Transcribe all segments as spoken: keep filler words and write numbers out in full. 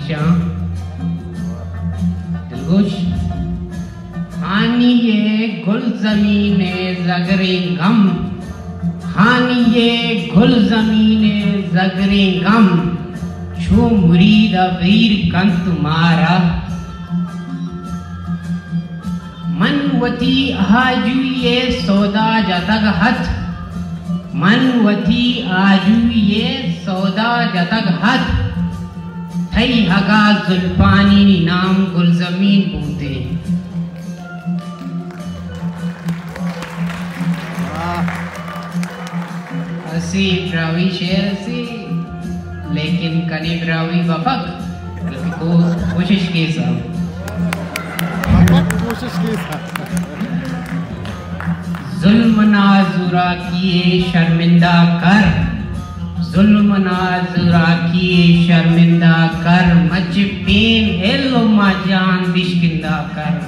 शां दिलगोश हानी ये गुल ज़मीने ज़गरे गम हानी ये गुल ज़मीने ज़गरे गम छो मुरीद वीर कंत मारा मनवती आजुए सौदा जतग हथ मनवती आजुए सौदा जतग हथ थई हगा जुल्फानी नाम गुलजमीन बूते असी ब्रावी शेर से लेकिन कने ब्रावी बफक को कोशिश के साथ कोशिश की जुल्म नाजुरा किए शर्मिंदा कर जुल्म नाजुरा किए शर्मिंदा कर मच पेन हेलो मा जान दिशकिंदा कर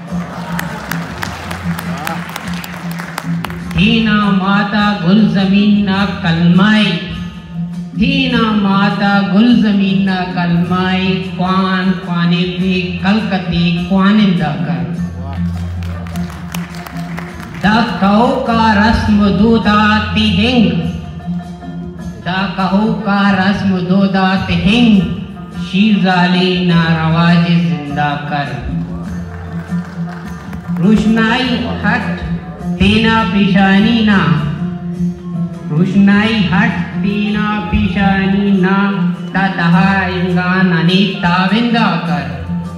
दीना माता गुल जमीन ना कलमाई दीना माता गुल जमीन ना कलमाई क्वान क्वाने पे कलकती क्वानिंदा कर दा कहो का रस्म दोदा तिहिंग दा कहो का रस्म दोदा तिहिंग शीरजाली ना रवाज जिंदा कर रोशनाई हट तेना पिशानी ना रोशनाई हट तेना पिशानी ना तहा इंगान अने ताविंदा कर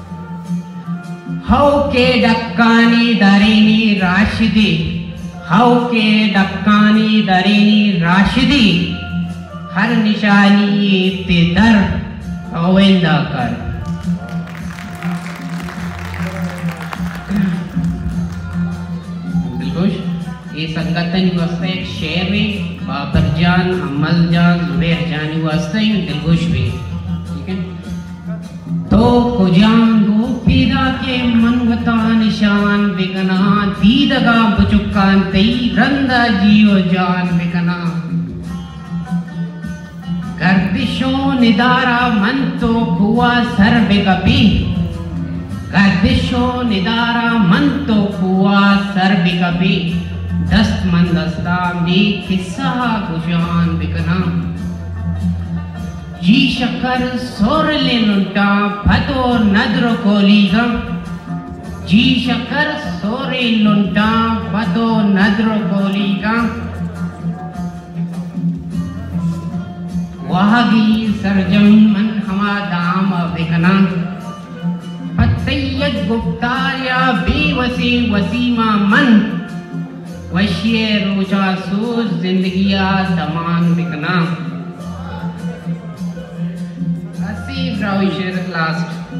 हाउ के डक्कानी दरेनी राशिदी हाउ के डक्कानी दरेनी राशिदी हर निशानी ते दर अवेंदा कर ये संगतन वास्ते एक शेर में बाबर जान अमल जान जुबैर जान वास्ते दिलगोश भी ठीक है तो कुजान गो पीदा के मनवता निशान बिगना दीदगा बुचुकान तई रंदा जियो जान बिगना गर्दिशों निदारा मन तो कुआ सर बिकपी गर्दिशों निदारा मन तो कुआ सर बिकपी दस्त मंदस्ता में किस्सा गुजान बिकना जी शक्कर सोर ले लुंटा भतो नद्र कोलीगा जी शक्कर सोरे लुंटा भतो नद्र कोलीगा वाहगी सरजम मन हमा दाम बिकना पतैयत गुप्तारिया बेवसी वसीमा मन वशिए रोजा सूज जिंदगिया दमान बिकना असी ब्रावी शेर लास्ट